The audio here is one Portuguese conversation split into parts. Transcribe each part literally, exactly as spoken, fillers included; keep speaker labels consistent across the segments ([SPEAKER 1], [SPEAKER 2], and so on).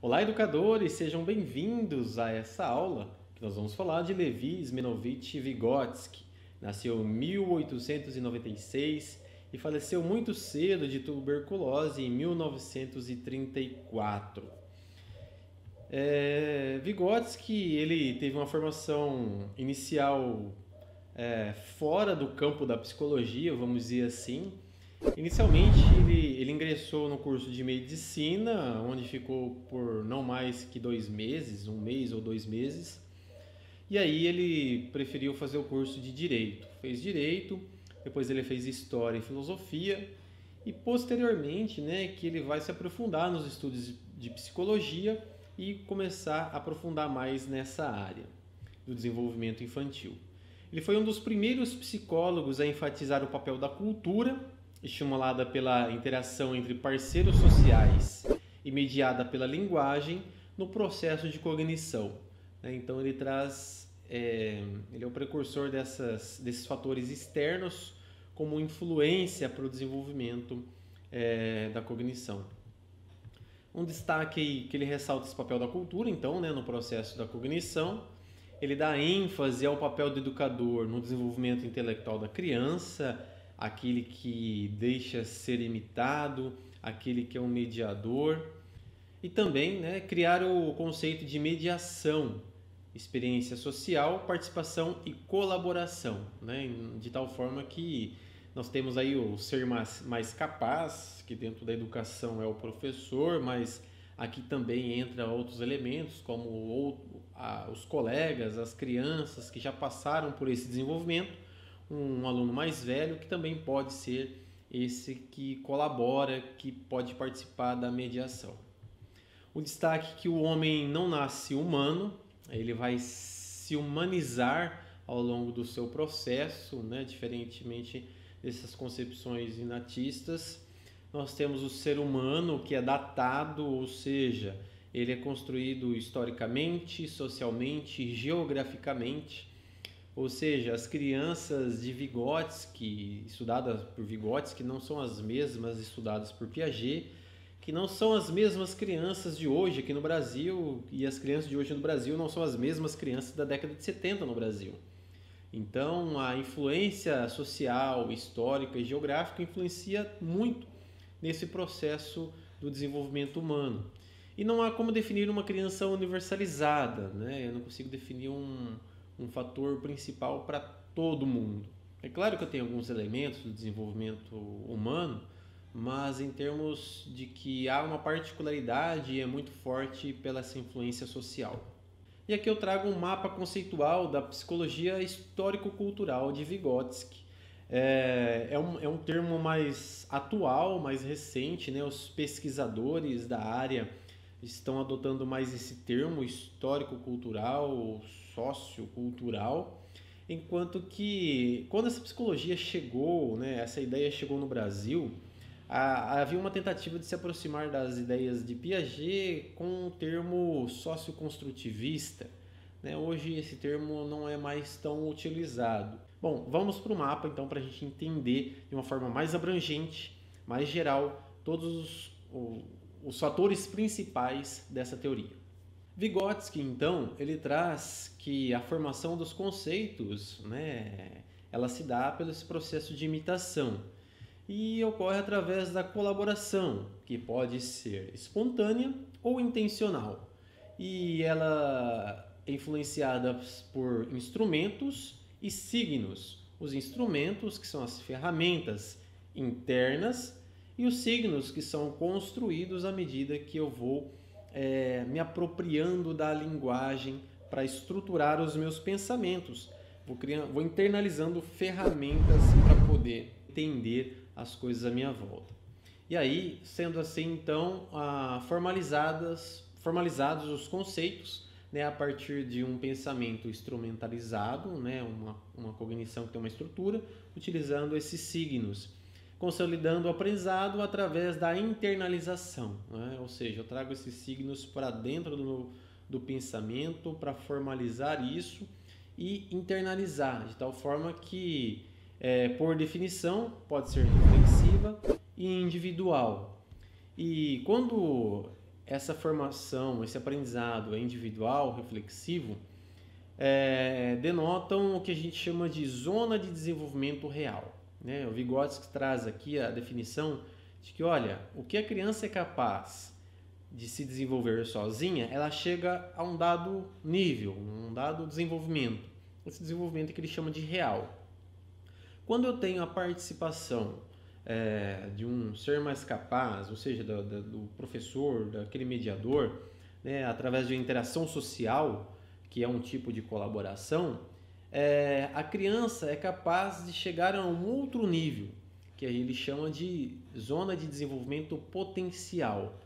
[SPEAKER 1] Olá, educadores, sejam bem-vindos a essa aula que nós vamos falar de Levi Zmenovich Vygotsky. Nasceu em mil oitocentos e noventa e seis e faleceu muito cedo de tuberculose em mil novecentos e trinta e quatro. É, Vygotsky ele teve uma formação inicial é, fora do campo da psicologia, vamos dizer assim. Inicialmente ele, ele ingressou no curso de medicina, onde ficou por não mais que dois meses, um mês ou dois meses. E aí ele preferiu fazer o curso de direito. Fez direito, depois ele fez história e filosofia e posteriormente, né, que ele vai se aprofundar nos estudos de psicologia e começar a aprofundar mais nessa área do desenvolvimento infantil. Ele foi um dos primeiros psicólogos a enfatizar o papel da cultura, estimulada pela interação entre parceiros sociais e mediada pela linguagem no processo de cognição. Então ele traz, é, ele é o precursor dessas, desses fatores externos como influência para o desenvolvimento é, da cognição. Um destaque que ele ressalta esse papel da cultura, então, né, no processo da cognição. Ele dá ênfase ao papel do educador no desenvolvimento intelectual da criança, aquele que deixa ser imitado, aquele que é um mediador. E também, né, criar o conceito de mediação, experiência social, participação e colaboração, né, de tal forma que nós temos aí o ser mais, mais capaz, que dentro da educação é o professor, mas aqui também entra outros elementos, como o, a, os colegas, as crianças que já passaram por esse desenvolvimento, um aluno mais velho que também pode ser esse que colabora, que pode participar da mediação. O destaque é que o homem não nasce humano, ele vai se humanizar ao longo do seu processo, né? Diferentemente dessas concepções inatistas. Nós temos o ser humano que é datado, ou seja, ele é construído historicamente, socialmente, geograficamente. Ou seja, as crianças de Vygotsky, estudadas por Vygotsky, não são as mesmas estudadas por Piaget, que não são as mesmas crianças de hoje aqui no Brasil, e as crianças de hoje no Brasil não são as mesmas crianças da década de setenta no Brasil. Então, a influência social, histórica e geográfica influencia muito nesse processo do desenvolvimento humano. E não há como definir uma criança universalizada, né? Eu não consigo definir um... um fator principal para todo mundo. É claro que eu tenho alguns elementos do desenvolvimento humano, mas em termos de que há uma particularidade é muito forte pela essa influência social. E aqui eu trago um mapa conceitual da psicologia histórico-cultural de Vygotsky. É, é, um, é um termo mais atual, mais recente, né? Os pesquisadores da área estão adotando mais esse termo histórico-cultural, sociocultural, enquanto que quando essa psicologia chegou, né, essa ideia chegou no Brasil, a, havia uma tentativa de se aproximar das ideias de Piaget com o termo socioconstrutivista, né? Hoje esse termo não é mais tão utilizado. Bom, vamos para o mapa então para a gente entender de uma forma mais abrangente, mais geral, todos os, os fatores principais dessa teoria. Vygotsky, então, ele traz que a formação dos conceitos, né, ela se dá pelo esse processo de imitação e ocorre através da colaboração, que pode ser espontânea ou intencional. E ela é influenciada por instrumentos e signos. Os instrumentos, que são as ferramentas internas, e os signos, que são construídos à medida que eu vou É, me apropriando da linguagem para estruturar os meus pensamentos. Vou, criando, vou internalizando ferramentas para poder entender as coisas à minha volta. E aí, sendo assim, então, ah, formalizadas, formalizados os conceitos, né, a partir de um pensamento instrumentalizado, né, uma, uma cognição que tem uma estrutura, utilizando esses signos, consolidando o aprendizado através da internalização, né? Ou seja, eu trago esses signos para dentro do, meu, do pensamento para formalizar isso e internalizar, de tal forma que, é, por definição, pode ser reflexiva e individual. E quando essa formação, esse aprendizado é individual, reflexivo, é, denotam o que a gente chama de zona de desenvolvimento real, né? O Vygotsky traz aqui a definição de que, olha, o que a criança é capaz de se desenvolver sozinha, ela chega a um dado nível, um dado desenvolvimento. Esse desenvolvimento é que ele chama de real. Quando eu tenho a participação é, de um ser mais capaz, ou seja, do, do professor, daquele mediador, né, através de interação social, que é um tipo de colaboração, é, a criança é capaz de chegar a um outro nível, que ele chama de zona de desenvolvimento potencial.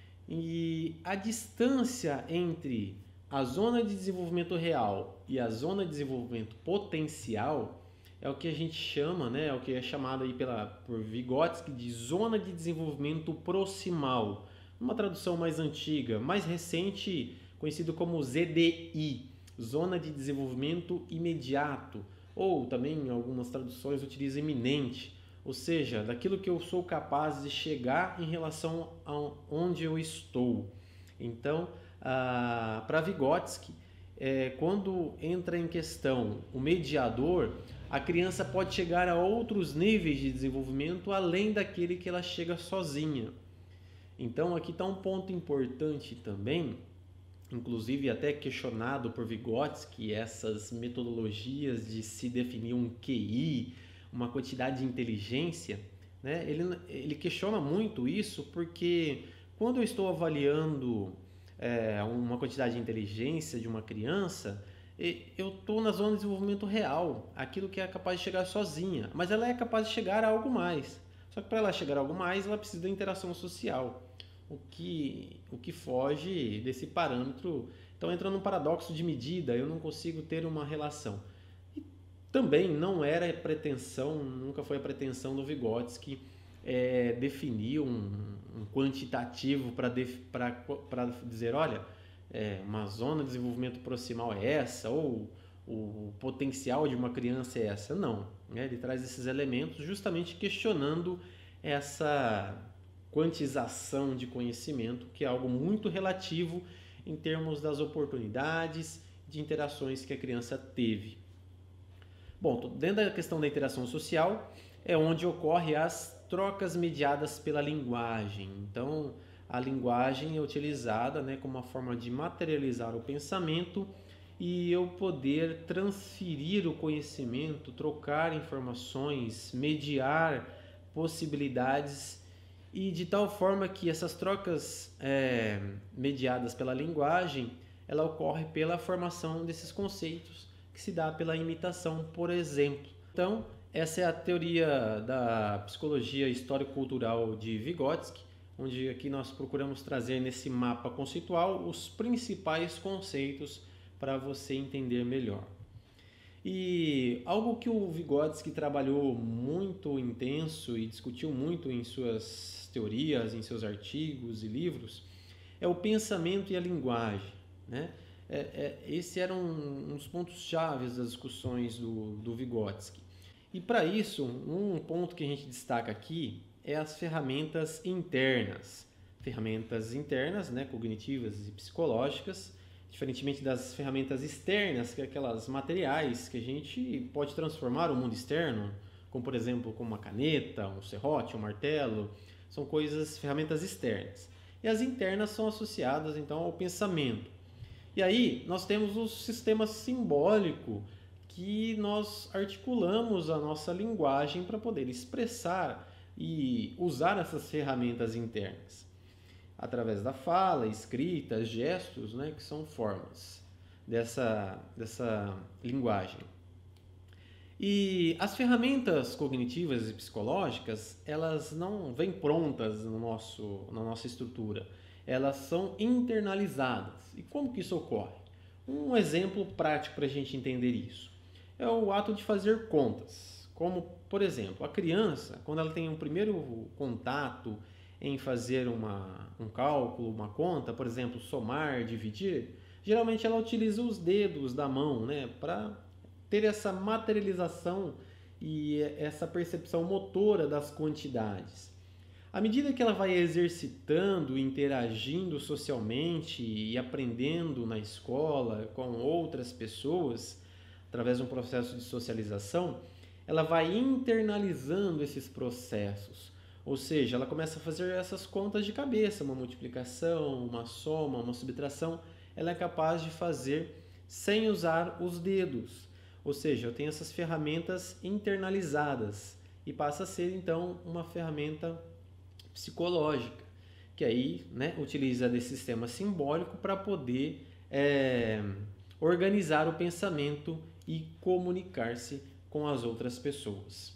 [SPEAKER 1] E a distância entre a zona de desenvolvimento real e a zona de desenvolvimento potencial é o que a gente chama, né, é o que é chamado aí pela, por Vygotsky de zona de desenvolvimento proximal. Uma tradução mais antiga, mais recente, conhecido como Z D I, Zona de Desenvolvimento Imediato, ou também em algumas traduções utiliza iminente. Ou seja, daquilo que eu sou capaz de chegar em relação a onde eu estou. Então, ah, para Vygotsky, é, quando entra em questão o mediador, a criança pode chegar a outros níveis de desenvolvimento além daquele que ela chega sozinha. Então, aqui está um ponto importante também, inclusive até questionado por Vygotsky, essas metodologias de se definir um Q I, uma quantidade de inteligência, né? ele, ele questiona muito isso porque quando eu estou avaliando é, uma quantidade de inteligência de uma criança, eu estou na zona de desenvolvimento real, aquilo que é capaz de chegar sozinha, mas ela é capaz de chegar a algo mais. Só que para ela chegar a algo mais, ela precisa da interação social, o que, o que foge desse parâmetro. Então entra num paradoxo de medida, eu não consigo ter uma relação. Também não era pretensão, nunca foi a pretensão do Vygotsky é, definir um, um quantitativo para dizer, olha, é, uma zona de desenvolvimento proximal é essa, ou o potencial de uma criança é essa. Não, né? Ele traz esses elementos justamente questionando essa quantização de conhecimento, que é algo muito relativo em termos das oportunidades de interações que a criança teve. Bom, dentro da questão da interação social é onde ocorrem as trocas mediadas pela linguagem. Então, a linguagem é utilizada, né, como uma forma de materializar o pensamento e eu poder transferir o conhecimento, trocar informações, mediar possibilidades e de tal forma que essas trocas é, mediadas pela linguagem, ela ocorre pela formação desses conceitos que se dá pela imitação, por exemplo. Então, essa é a teoria da psicologia histórico-cultural de Vygotsky, onde aqui nós procuramos trazer nesse mapa conceitual os principais conceitos para você entender melhor. E algo que o Vygotsky trabalhou muito intenso e discutiu muito em suas teorias, em seus artigos e livros, é o pensamento e a linguagem, né? É, é, esse era um, um dos pontos chaves das discussões do, do Vygotsky. E para isso, um ponto que a gente destaca aqui é as ferramentas internas. Ferramentas internas, né, cognitivas e psicológicas, diferentemente das ferramentas externas, que é aquelas materiais que a gente pode transformar o mundo externo, como por exemplo como uma caneta, um serrote, um martelo, são coisas, ferramentas externas. E as internas são associadas então ao pensamento. E aí nós temos o sistema simbólico que nós articulamos a nossa linguagem para poder expressar e usar essas ferramentas internas. Através da fala, escrita, gestos, né, que são formas dessa, dessa linguagem. E as ferramentas cognitivas e psicológicas, elas não vêm prontas no nosso, na nossa estrutura. Elas são internalizadas. E como que isso ocorre? Um exemplo prático para a gente entender isso é o ato de fazer contas. Como, por exemplo, a criança, quando ela tem um primeiro contato em fazer uma, um cálculo, uma conta, por exemplo, somar, dividir, geralmente ela utiliza os dedos da mão, né, para ter essa materialização e essa percepção motora das quantidades. À medida que ela vai exercitando, interagindo socialmente e aprendendo na escola com outras pessoas, através de um processo de socialização, ela vai internalizando esses processos. Ou seja, ela começa a fazer essas contas de cabeça, uma multiplicação, uma soma, uma subtração, ela é capaz de fazer sem usar os dedos. Ou seja, eu tenho essas ferramentas internalizadas e passa a ser então uma ferramenta psicológica, que aí, né, utiliza desse sistema simbólico para poder é, organizar o pensamento e comunicar-se com as outras pessoas.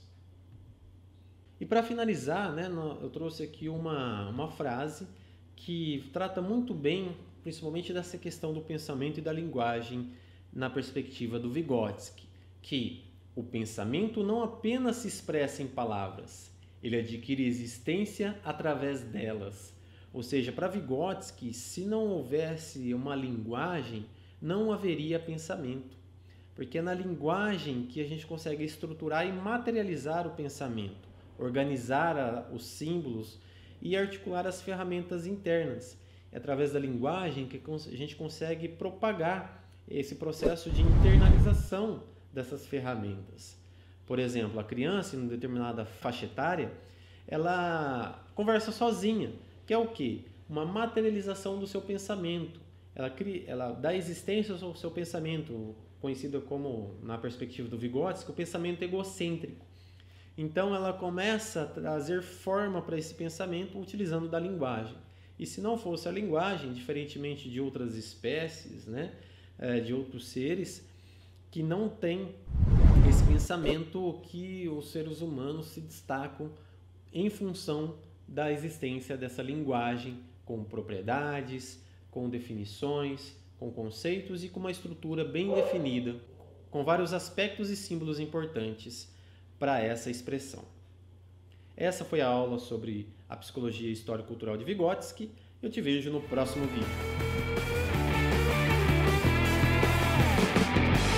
[SPEAKER 1] E para finalizar, né, eu trouxe aqui uma, uma frase que trata muito bem, principalmente dessa questão do pensamento e da linguagem na perspectiva do Vygotsky, que o pensamento não apenas se expressa em palavras, ele adquire existência através delas. Ou seja, para Vygotsky, se não houvesse uma linguagem, não haveria pensamento. Porque é na linguagem que a gente consegue estruturar e materializar o pensamento, organizar a, os símbolos e articular as ferramentas internas. É através da linguagem que a gente consegue propagar esse processo de internalização dessas ferramentas. Por exemplo, a criança, em uma determinada faixa etária, ela conversa sozinha, que é o quê? Uma materialização do seu pensamento. Ela, cria, ela dá existência ao seu pensamento, conhecido como, na perspectiva do Vygotsky, o pensamento egocêntrico. Então, ela começa a trazer forma para esse pensamento utilizando da linguagem. E se não fosse a linguagem, diferentemente de outras espécies, né, de outros seres, que não têm esse pensamento que os seres humanos se destacam em função da existência dessa linguagem com propriedades, com definições, com conceitos e com uma estrutura bem definida, com vários aspectos e símbolos importantes para essa expressão. Essa foi a aula sobre a psicologia histórico-cultural de Vygotsky. Eu te vejo no próximo vídeo.